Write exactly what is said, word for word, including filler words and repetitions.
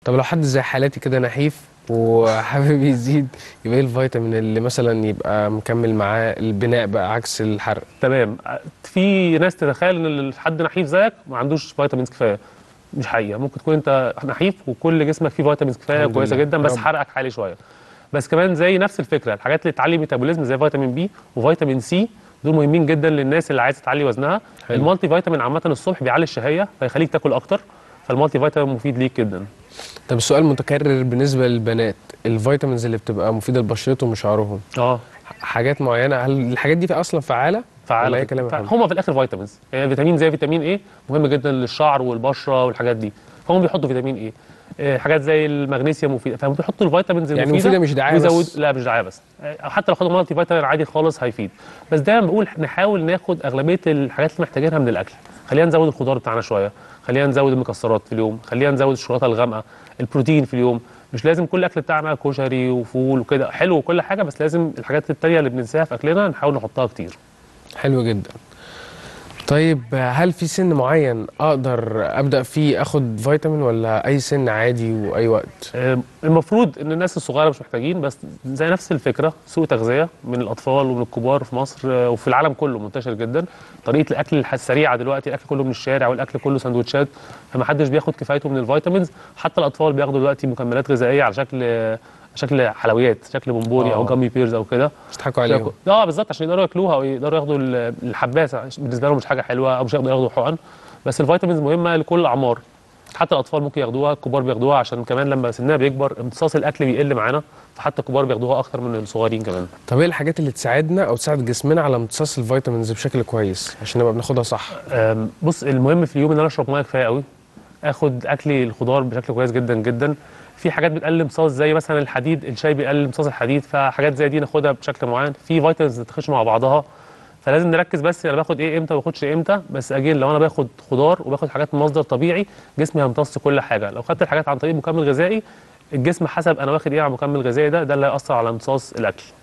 طب لو حد زي حالاتي كده نحيف وحابب يزيد، يبقى ايه الفيتامين اللي مثلا يبقى مكمل معاه البناء بقى عكس الحرق؟ تمام. في ناس تتخيل ان حد نحيف زيك ما عندوش فيتامينز كفايه. مش حقيقه، ممكن تكون انت نحيف وكل جسمك فيه فيتامينز كفايه الحمد كويسه لله جدا، يا بس رب. حرقك عالي شويه. بس كمان زي نفس الفكره، الحاجات اللي تعلي ميتابوليزم زي فيتامين بي وفيتامين سي، دول مهمين جدا للناس اللي عايزه تعلي وزنها. حلو. المالتي فيتامين عامه الصبح بيعلي الشهيه فيخليك تاكل اكتر، فالمالتي فيتامين مفيد ليك جدا. طب السؤال متكرر بالنسبه للبنات، الفيتامينز اللي بتبقى مفيده لبشرتهم وشعرهم، اه حاجات معينه، هل الحاجات دي اصلا فعاله فعاله ولا اي في- كلام يا فع- محمد؟ هما في الاخر فيتامينز، يعني فيتامين زي فيتامين ايه مهم جدا للشعر والبشره والحاجات دي، فهم بيحطوا فيتامين ايه. آه، حاجات زي المغنيسيوم مفيده، فهم بيحطوا الفيتامينز يعني المفيده. مفيده مش دعايه ويزود بس؟ لا مش دعايه بس، آه، حتى لو خدوا مالتي فيتامين عادي خالص هيفيد. بس دايما بقول نحاول ناخد اغلبيه الحاجات اللي محتاجينها من الاكل. خلينا نزود الخضار بتاعنا شويه، خلينا نزود المكسرات في اليوم، خلينا نزود الشوكولاته الغامقه، البروتين في اليوم. مش لازم كل الاكل بتاعنا كشري وفول وكده، حلو وكل حاجه، بس لازم الحاجات التانيه اللي بننساها في اكلنا نحاول نحطها كتير. حلو جدا. طيب هل في سن معين اقدر ابدا فيه اخد فيتامين، ولا اي سن عادي واي وقت؟ آه، المفروض ان الناس الصغيره مش محتاجين، بس زي نفس الفكره سوء تغذيه من الاطفال ومن الكبار في مصر آه، وفي العالم كله منتشر جدا. طريقه الاكل الح- السريعه دلوقتي، الاكل كله من الشارع والاكل كله سندوتشات، فما حدش بياخد كفايته من الفيتامينز. حتى الاطفال بياخدوا دلوقتي مكملات غذائيه على شكل آه، شكل حلويات، شكل بونبوني او آه. جامي بيرز او كده. بيضحكوا عليهم. اه بالظبط، عشان يقدروا ياكلوها او يقدروا ياخدوا ال- الحباسه، بالنسبه لهم مش حاجه حلوه او مش هيقدروا ياخدوا حقن. بس الفيتامينز مهمه لكل الاعمار، حتى الاطفال ممكن ياخدوها، الكبار بياخدوها، عشان كمان لما سننا بيكبر امتصاص الاكل بيقل معانا، فحتى الكبار بياخدوها اكتر من الصغيرين كمان. طب ايه الحاجات اللي تساعدنا او تساعد جسمنا على امتصاص الفيتامينز بشكل كويس عشان نبقى بناخدها صح؟ أم، بص، المهم في اليوم ان انا اشرب ميه كفايه قوي، اخد اكلي الخضار بشكل كويس جدا جدا. في حاجات بتقلل امتصاص زي مثلا الحديد، الشاي بيقلل امتصاص الحديد، فحاجات زي دي ناخدها بشكل معين. في فيتامينز تخش مع بعضها، فلازم نركز بس انا باخد ايه امتى وما باخدش امتى. بس اجين لو انا باخد خضار وباخد حاجات من مصدر طبيعي، جسمي هيمتص كل حاجه. لو خدت الحاجات عن طريق مكمل غذائي، الجسم حسب انا واخد ايه على المكمل الغذائي ده، ده اللي هيأثر على امتصاص الاكل.